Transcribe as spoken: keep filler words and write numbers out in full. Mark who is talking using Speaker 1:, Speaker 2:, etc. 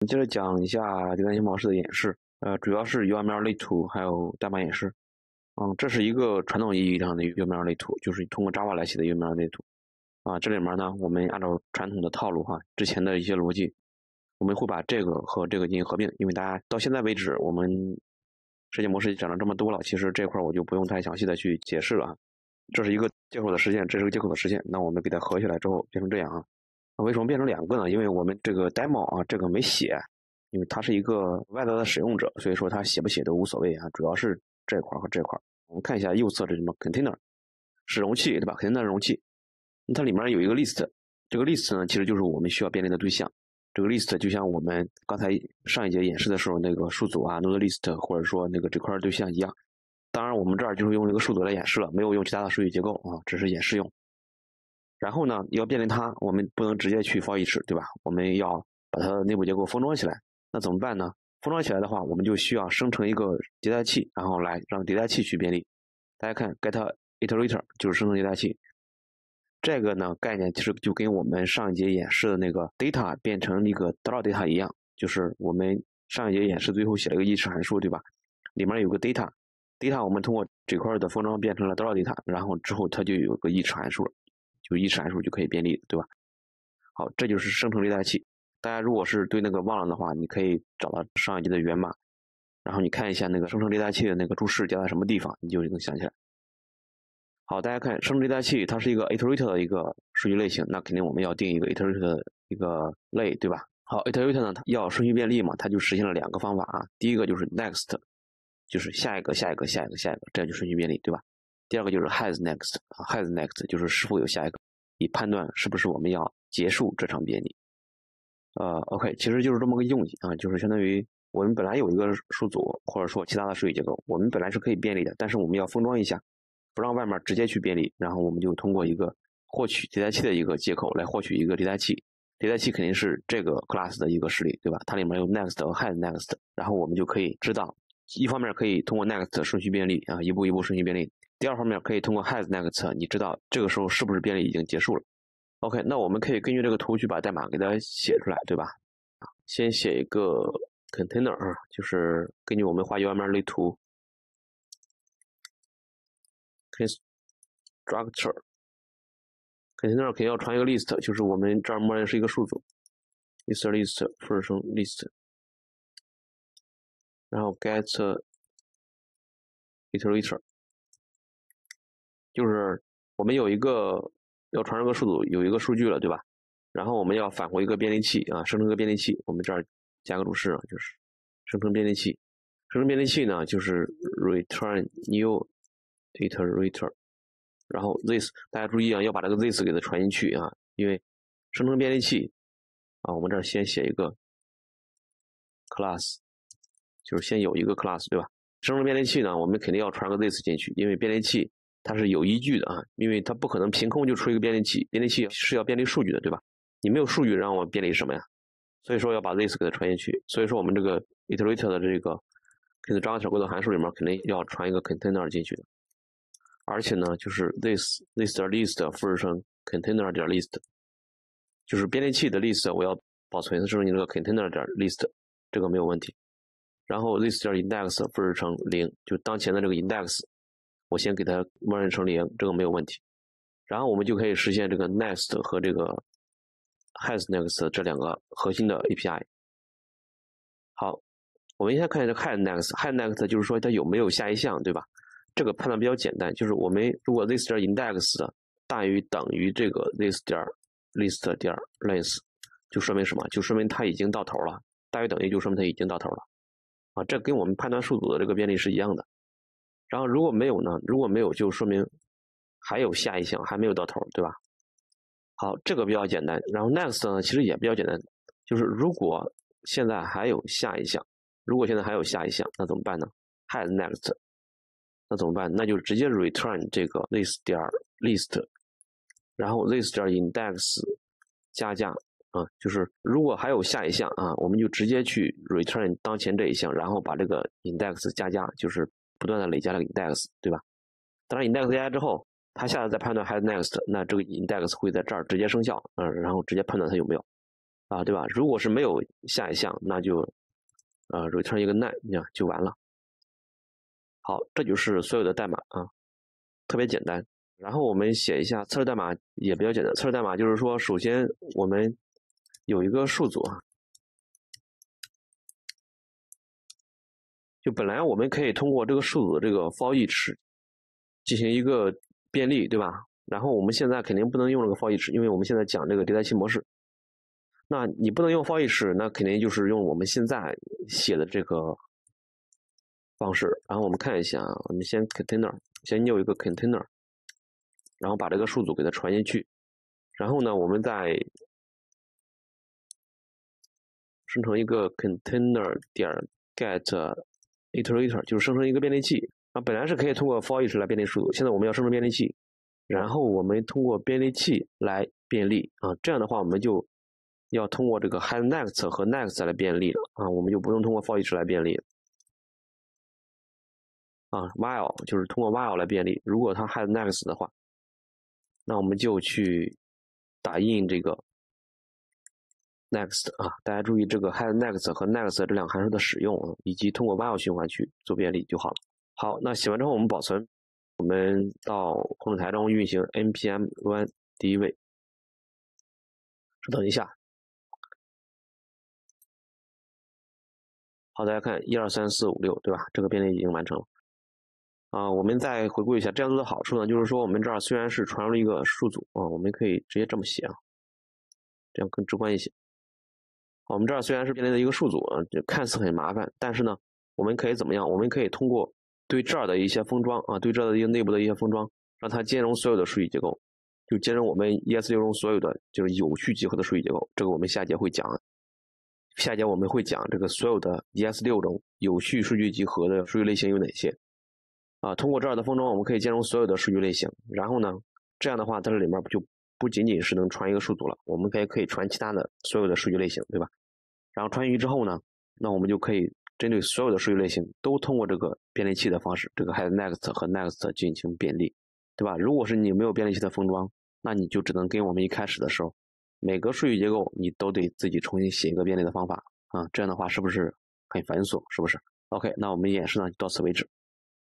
Speaker 1: 接着讲一下迭代性模式的演示，呃，主要是 U M L 类图还有代码演示。嗯，这是一个传统意义上的 U M L 类图，就是通过 Java 来写的 U M L 类图。啊，这里面呢，我们按照传统的套路哈，之前的一些逻辑，我们会把这个和这个进行合并。因为大家到现在为止，我们实现模式讲了这么多了，其实这块我就不用太详细的去解释了啊。这是一个接口的实现，这是个接口的实现，那我们给它合起来之后变成这样啊。为什么变成两个呢？因为我们这个 demo 啊，这个没写，因为它是一个外头的使用者，所以说它写不写都无所谓啊，主要是这块和这块。我们看一下右侧这什么 container 是容器，对吧 ？container 容器，它里面有一个 list， 这个 list 呢其实就是我们需要便利的对象。这个 list 就像我们刚才上一节演示的时候那个数组啊 node list 或者说那个这块对象一样。当然我们这儿就是用这个数组来演示了，没有用其他的数据结构啊，只是演示用。然后呢，要便利它，我们不能直接去 for each， 对吧？我们要把它的内部结构封装起来。那怎么办呢？封装起来的话，我们就需要生成一个迭代器，然后来让迭代器去便利。大家看 get iterator 就是生成迭代器。这个呢概念其实就跟我们上一节演示的那个 data 变成一个 draw data 一样，就是我们上一节演示最后写了一个 each 函数，对吧？里面有个 data， data 我们通过这块的封装变成了 draw data， 然后之后它就有个 each 函数了。就each函数就可以便利，对吧？好，这就是生成迭代器。大家如果是对那个忘了的话，你可以找到上一节的源码，然后你看一下那个生成迭代器的那个注释加在什么地方，你就能想起来。好，大家看生成迭代器，它是一个 iterator 的一个数据类型，那肯定我们要定一个 iterator 的一个类，对吧？好 ，iterator 呢，它要顺序便利嘛，它就实现了两个方法啊。第一个就是 next， 就是下一个、下一个、下一个、下一个，这样就顺序便利，对吧？第二个就是 has next， has next 就是是否有下一个，以判断是不是我们要结束这场便利。呃 ，OK， 其实就是这么个用意啊，就是相当于我们本来有一个数组，或者说其他的数据结构，我们本来是可以便利的，但是我们要封装一下，不让外面直接去便利，然后我们就通过一个获取迭代器的一个接口来获取一个迭代器，迭代器肯定是这个 class 的一个实例，对吧？它里面有 next 和 has next， 然后我们就可以知道，一方面可以通过 next 顺序便利啊，一步一步顺序便利。第二方面可以通过 has next， 你知道这个时候是不是便利已经结束了。OK， 那我们可以根据这个图去把代码给它写出来，对吧？先写一个 container 啊，就是根据我们画 U M L 类图 constructor container 肯定要传一个 list， 就是我们这儿默认是一个数组 list list 复制成 list， 然后 get iterator。就是我们有一个要传这个数组有一个数据了，对吧？然后我们要返回一个便利器啊，生成一个便利器。我们这儿加个注释啊，就是生成便利器。生成便利器呢，就是 return new iterator， 然后 this 大家注意啊，要把这个 this 给它传进去啊，因为生成便利器啊，我们这儿先写一个 class， 就是先有一个 class， 对吧？生成便利器呢，我们肯定要传个 this 进去，因为便利器它是有依据的啊，因为它不可能凭空就出一个便利器，便利器是要便利数据的，对吧？你没有数据让我便利什么呀？所以说要把 this 给它传进去。所以说我们这个 iterator 的这个 constructor 规则函数里面肯定要传一个 container 进去的，而且呢，就是 this list list 复制成 container 点 list， 就是便利器的 list 我要保存是你这个 container 点 list， 这个没有问题。然后 this 点 index 复制成零，就当前的这个 index。我先给它默认成零，这个没有问题。然后我们就可以实现这个 next 和这个 has next 这两个核心的 A P I。好，我们先看一下 has next，has next 就是说它有没有下一项，对吧？这个判断比较简单，就是我们如果 this 点 index 大于等于这个 this 点 list 点 length， 就说明什么？就说明它已经到头了。大于等于就说明它已经到头了。啊，这跟我们判断数组的这个便利是一样的。然后如果没有呢？如果没有，就说明还有下一项还没有到头，对吧？好，这个比较简单。然后 next 呢，其实也比较简单，就是如果现在还有下一项，如果现在还有下一项，那怎么办呢 ？has next， 那怎么办？那就直接 return 这个 this 点 list， 然后 this 点 index 加加啊，就是如果还有下一项啊，我们就直接去 return 当前这一项，然后把这个 index 加加，就是不断的累加这个 index， 对吧？当然 index 加加之后，它下次再判断 has next， 那这个 index 会在这儿直接生效，嗯，然后直接判断它有没有。 啊，对吧？如果是没有下一项，那就呃 return 一个 none， 那就完了。好，这就是所有的代码啊，特别简单。然后我们写一下测试代码也比较简单。测试代码就是说，首先我们有一个数组，就本来我们可以通过这个数组这个 for each 进行一个便利，对吧？然后我们现在肯定不能用这个 for each，因为我们现在讲这个迭代器模式。那你不能用 for each，那肯定就是用我们现在写的这个方式。然后我们看一下，我们先 container， 先有一个 container， 然后把这个数组给它传进去。然后呢，我们再生成一个 container 点 get iterator， 就是生成一个便利器。啊，本来是可以通过 for each 来便利数组，现在我们要生成便利器，然后我们通过便利器来便利啊，这样的话我们就要通过这个 head next 和 next 来便利了啊，我们就不用通过 for each 来便利了啊 while 就是通过 while 来便利。如果它 head next 的话，那我们就去打印这个 next 啊，大家注意这个 head next 和 next 这两个函数的使用啊，以及通过 while 循环去做便利就好了。好，那写完之后我们保存，我们到控制台中运行 npm run 第一位，稍等一下。好，大家看一二三四五六，对吧？这个便利已经完成了。啊，我们再回顾一下这样子的好处呢，就是说我们这儿虽然是传入了一个数组啊，我们可以直接这么写啊，这样更直观一些。好，我们这儿虽然是便利的一个数组啊，就看似很麻烦，但是呢，我们可以怎么样？我们可以通过对这儿的一些封装啊，对这儿的一个内部的一些封装，让它兼容所有的数据结构，就兼容我们 E S 六中所有的就是有序集合的数据结构。这个我们下节会讲。下节我们会讲这个所有的 E S 六中有序数据集合的数据类型有哪些啊？通过这儿的封装，我们可以兼容所有的数据类型。然后呢，这样的话，在这里面就不仅仅是能传一个数组了，我们可以可以传其他的所有的数据类型，对吧？然后传进去之后呢，那我们就可以针对所有的数据类型都通过这个便利器的方式，这个 head next 和 next 进行便利，对吧？如果是你没有便利器的封装，那你就只能跟我们一开始的时候，每个数据结构你都得自己重新写一个便利的方法啊，这样的话是不是很繁琐？是不是 ？OK， 那我们演示呢就到此为止。